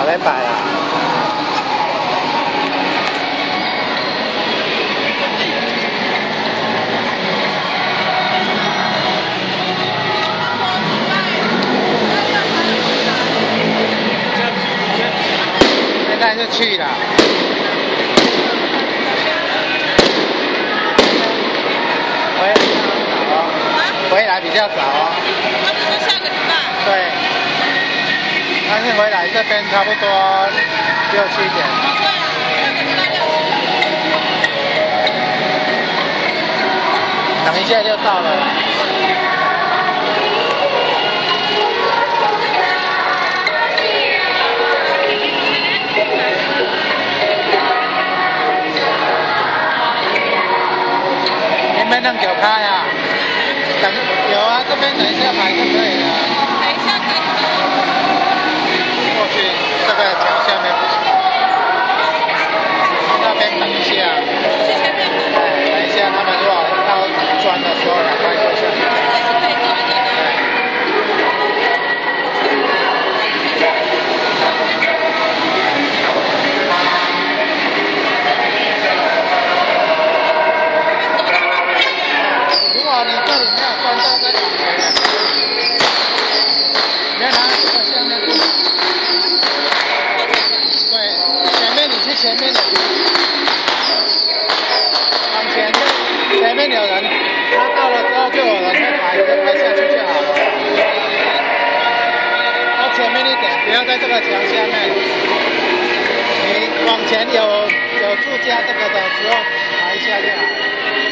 好，来摆啦。现在就去了。回来比较早哦。 他们说下个礼拜。 对。但是回来这边差不多6、7点。 对啊，下个礼拜6、7点。 等一下就到了。你们能9开呀？等有啊，这边等一下买就可以了。 等一下可以吗？ 过去这个桥下面不行，那边等一下。 去前面等。 等一下他们如果到转的时候赶快就下去。 还是可以早一点的。 如果你这里没有转到这里，别拿这个下面不拿。对，前面你去前面的，往前面，前面有人，他到了之后就有人会排，就排下去就好了。到前面一点，不要在这个墙下面。你往前有住家这个的时候排一下就好。